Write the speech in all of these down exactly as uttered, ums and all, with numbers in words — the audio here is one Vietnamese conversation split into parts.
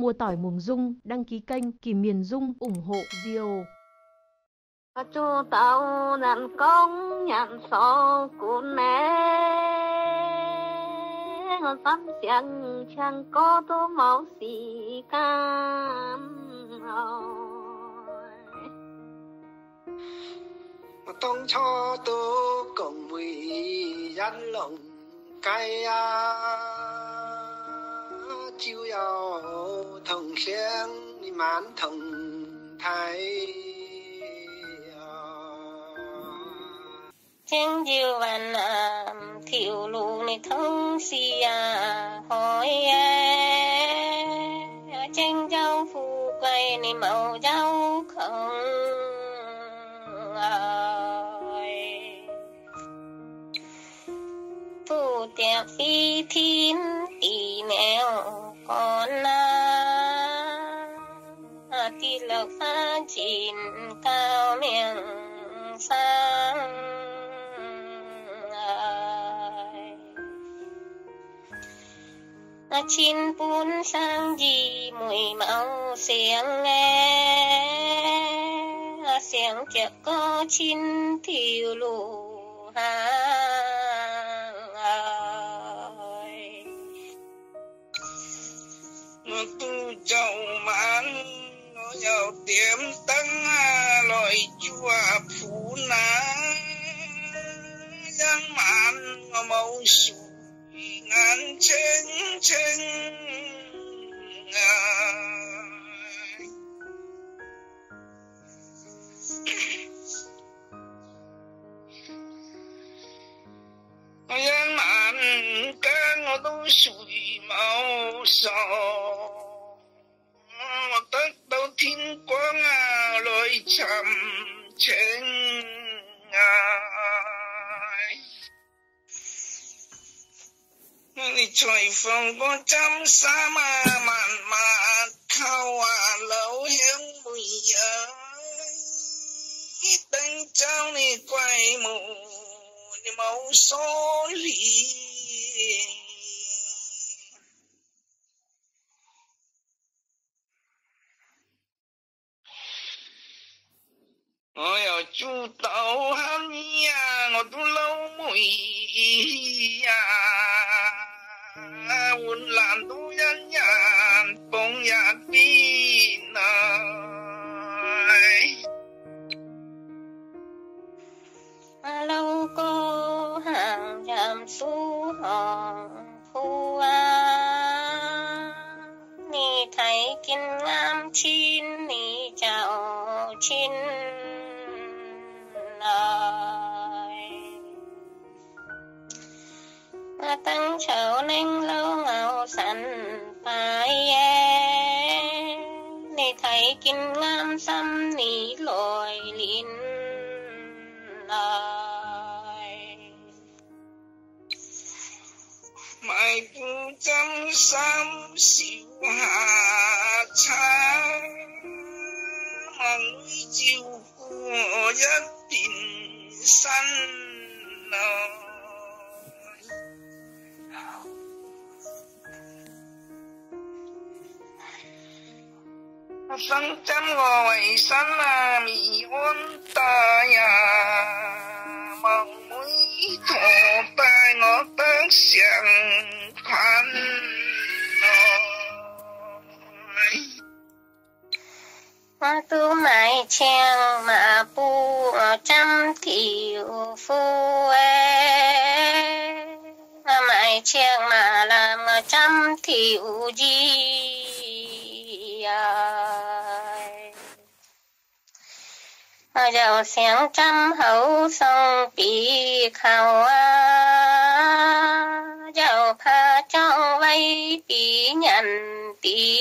Mua tỏi Mường Dung, đăng ký kênh Kìm Miền Dung, ủng hộ Dio. Chú tao nặn công nhận số của nè tắm chẳng chẳng có tô máu xì cam tông cho tôi cùng mùi dân lòng cay à chiêu yêu thằng khen đi mán thằng thái trên diều vạn thiểu lù này thông xì à hỏi tranh châu phu quay này màu dâu không phu tiệp phi thiên tỷ nèo con tỷ lộc phát triển cao miệng sang chín bốn sang gì mùi máu xiềng nghe xiềng chợt có chín thiêu lù hàng nó tu châu mãn nó giàu tiệm tăng lội chùa phú ná giang mãn nó màu sụ ngàn trên trên nó giang mãn cái nó都属于毛少我得到天光啊來尋情啊你隨風個針沙嘛慢慢靠啊老香梅啊等找你怪母你冇所理我又做到喊你呀我都老妹呀換難都人人幫一邊 à lâu có hàng giảm số hòn phu à ni thấy kinh ngam chín ni chào chín à tăng chào nên lâu ngào sẵn phải ni thấy kinh ngam xăm ni lội linh mai tu chăm sam siêu hạ cha mong núi chiều của nhất tình săn săn chăm ngồi săn là mì ôn ta ya mong mũi thổ tai ngó tớt xiang khoan hoa tu mái trang mà pu trăm thiểu phu mái trang mà làm trăm thiểu gì giàu sáng trăm hậu sông bị khảo giàu pha trong vay bị nhận bị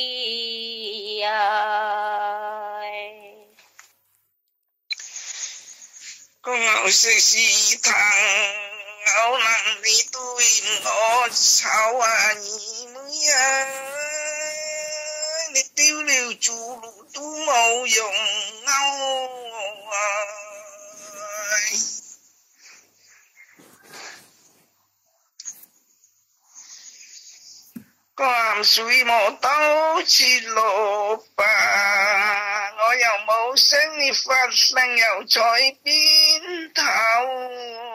con ngạo sẽ xì thằng ngạo nặng đi tôi ngõ sao à nhỉ mới đi tiêu liều chủ tu màu dòng ngao có hàm suy mồ tấu chi lộ bà ngõ dòng mẫu sinh phát sang dòng chói biến thảo